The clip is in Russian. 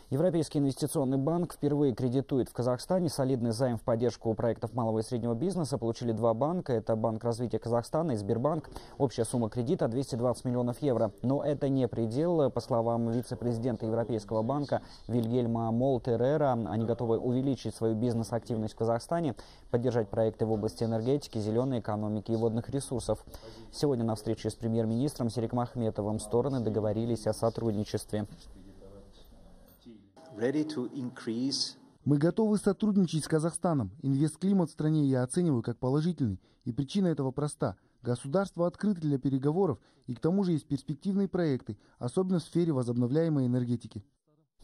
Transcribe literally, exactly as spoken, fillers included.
Европейский инвестиционный банк впервые кредитует в Казахстане. Солидный займ в поддержку проектов малого и среднего бизнеса получили два банка. Это Банк развития Казахстана и Сбербанк. Общая сумма кредита двести двадцать миллионов евро. Но это не предел. По словам вице-президента Европейского банка Вильгельма Молтерера, они готовы увеличить свою бизнес-активность в Казахстане, поддержать проекты в области энергетики, зеленой экономики и водных ресурсов. Сегодня на встрече с премьер-министром Сериком Ахметовым стороны договорились о сотрудничестве. Мы готовы сотрудничать с Казахстаном. Инвестклимат в стране я оцениваю как положительный. И причина этого проста. Государство открыто для переговоров, и к тому же есть перспективные проекты, особенно в сфере возобновляемой энергетики.